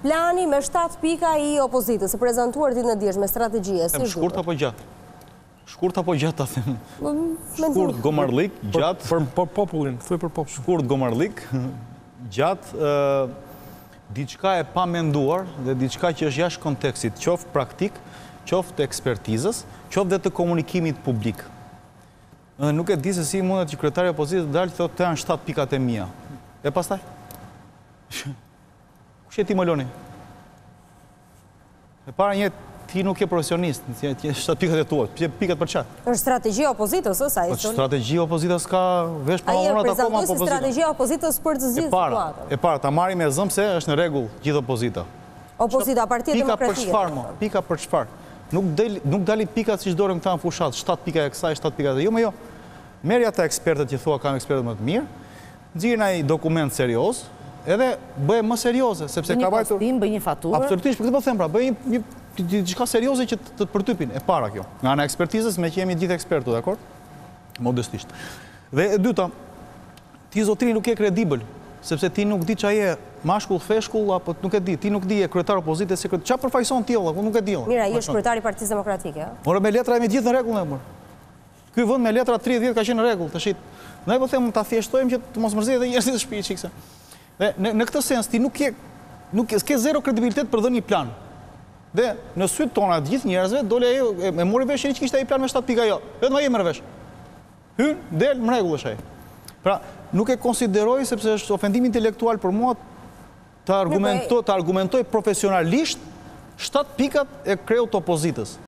plani me 7 pika i opozitës, e prezentuar ditën e djeshme, strategjie, si shkurt apo gjatë? Shkurt apo gjatë, ta them? Shkurt gomarlik, gjatë... Për popullin, thuj për popullin. Shkurt gomarlik, gjatë, diçka e pa menduar dhe diçka që është jashtë kontekstit, qoftë praktik, qoftë ekspertizës, qoftë dhe të komunikimit publik. Nuk e di se si mundet që kryetari i opozitës dalë të thotë të janë 7 pikat e mia. E pastaj? Kush je ti më loni? E para një, ti nuk je profesionist, ti 7 pikat e tua, pikat për çfarë? Është strategjia e opozitës, ësa? Strategjia e opozitës ka vesh pa onat akoma opozitës. Ai e opozitën. prezantoi si strategjia e opozitës për të zgjidhur situatën. E para, ta marrim me zëm se është në rregull gjithë opozita. Opozita, Partia Demokratike. Pika për çfarë? Nuk dalin pikat siç dorën këta në fushat, 7 pika e kësaj, 7 pika e jo, jo. Merri ata ekspertët që thua kanë ekspertë më të mirë, nxirrin ai dokument serioz, edhe bëhe më serioze, sepse ka vajtur... Bëj një faturë. Absolutisht, për këtë po them pra, bëj një diçka serioze që të përtypin, e para kjo. Nga ana ekspertizës, me që jemi gjithë ekspertu, dakord? Modestisht. Dhe e dyta, ti zotri nuk je kredibël, sepse ti nuk di çfarë je, mashkull, feshkull, apo nuk e di, ti nuk di e kryetar opozitës, çfarë përfaqëson ti, apo nuk e di. Mira, ai është kryetari i Partisë Demokratike, ëh. Ora me letra jemi gjithë në rregull më. Ky vend me letra 30 vjet ka qenë në rregull, tash. Ne po them ta thjeshtojmë që të mos mërzitet njerëzit të shtëpisë çikse. Dhe në këtë sens ti nuk ke zero kredibilitet për dhënë një plan. Dhe në syt tona të gjithë njerëzve dole ajo e mori vesh që kishte ai plan me 7 pika jo. Vetëm ai merr vesh. Hyn, del në rregull është ai. Pra, nuk e konsideroj sepse është ofendim intelektual për mua të argumentoj profesionalisht 7 pikat e kreut opozitës.